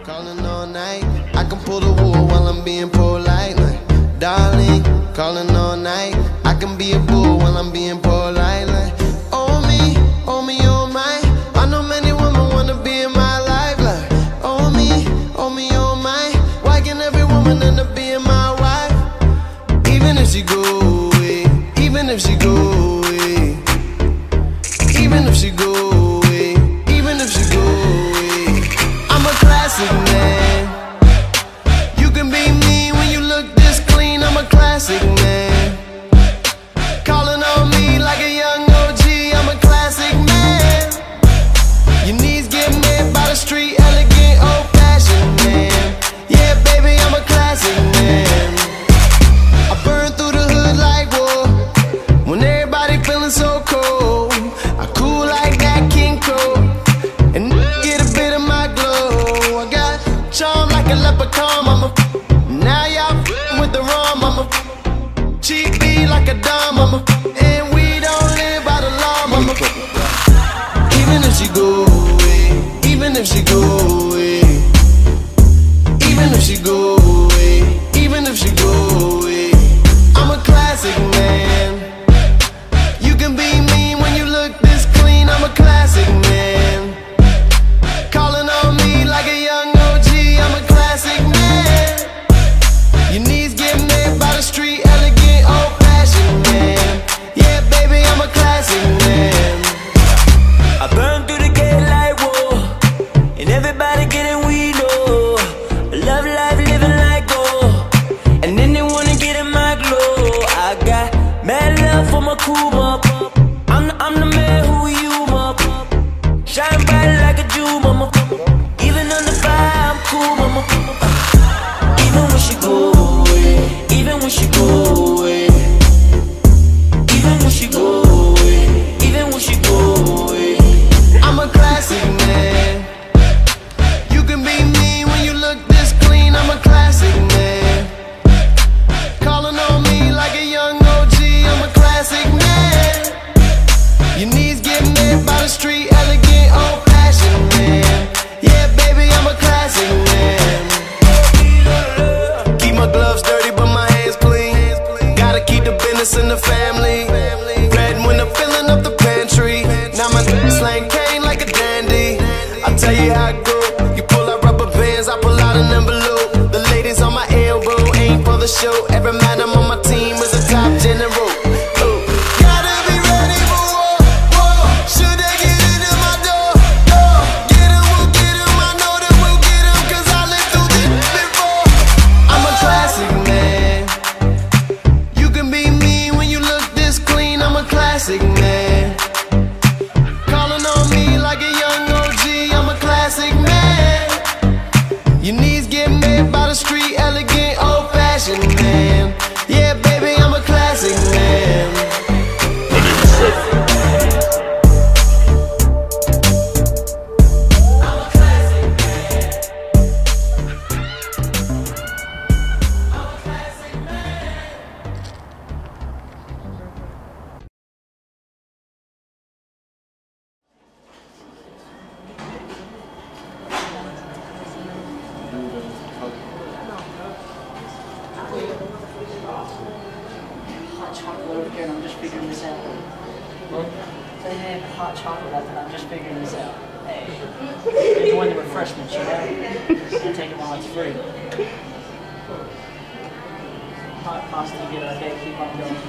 Calling all night. I can pull the wool while I'm being polite. Like, darling, calling all night. I can be a bull while I'm being polite. Like, oh me, oh my. I know many women wanna be in my life. Like, oh me, oh my. Why can't every woman end up being my wife? Even if she go away, even if she go away, even if she go away, even if she go away, I'm a classic man. You can be mean when you look this clean. I'm a classic man. Calling on me like a young OG. I'm a classic man. Your knees get made by the street, elegant, old-fashioned man. Yeah, baby, I'm a classic man. I burn through the hood like war. When everybody feeling so cold, I cool like that King Cole, and get a bit of my glow. I got charm like a leprechaun, mama. Now y'all with the rum, mama. Cheap beat like a dime, mama. And we don't live by the law, mama. Even if she go away, even if she go away, even if she go away, even if she go away, I'm a classic man. You can be mean when you look this clean. I'm a classic man. Calling on me like a young OG. I'm a classic man. Your knees get made by the street, elegant, old-fashioned man. Yeah, baby, I'm a classic man. I burn through the gate like war, and everybody getting weed, oh. Love life, living like gold, and then they wanna get in my glow. I got mad love for my crew, mama. I'm the man who you, mama. Shine bright like a jewel, mama. Even under fire, I'm cool, mama. Even when she go away, even when she go away, even when she go away, even when she go away, I'm a classic man. You can be mean when you look this clean. I'm a classic man. Calling on me like a young OG. I'm a classic man. Your knees get made by the street, elegant, old-fashioned man. Yeah, baby, I'm a classic man. Keep my gloves dirty, but my hands clean. Gotta keep the business in the family. Red when I'm filling up the pantry. Now my slang cane like a dandy. I'll tell you how it go. You pull out rubber bands, I pull out an envelope. The ladies on my elbow ain't for the show. Every madam on my team is a top general. Oh. Gotta be ready for war, war. Should they get into my door, door? Get 'em, we'll get 'em. I know that we'll get 'em, 'cause I lived through this before. I'm a classic man. You can be mean when you look this clean. I'm a classic man. Calling on me like a young OG. I'm a classic man. Your knees get made by the street, elegant, old-fashioned man. Yeah, baby, I'm a classic man. Hot chocolate over here, and I'm just figuring this out. Say, hey, hot chocolate, and I'm just figuring this out. Hey, enjoying the refreshments, you know? And take it while it's free. Hot pasta to get our day, keep on going.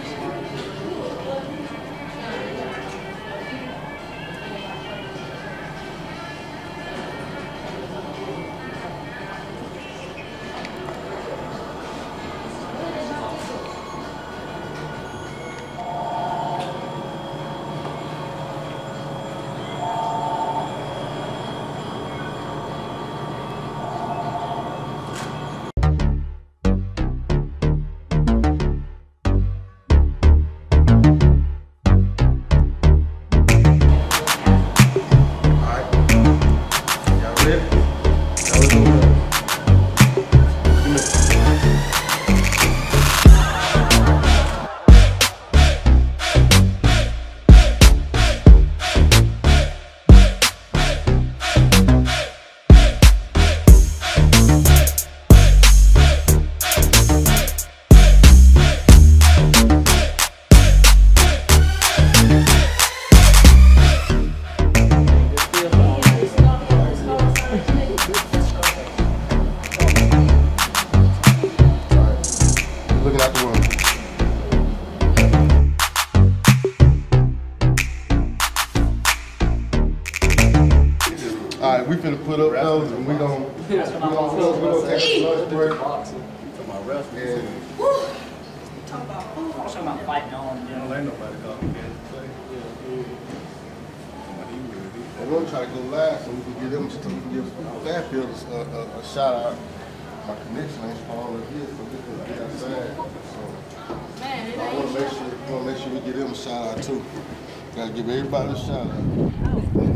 right, we finna put up those and we gonna take a lunch break. Yeah. I'm talking about fighting on, you know. Ain't nobody calling again. And we're gonna try to go live so we can give them, so we can give Fairfield a shout out. My connection ain't strong up here, so we can get outside. So I wanna make sure we give them a shout out too. Gotta give everybody a shout out.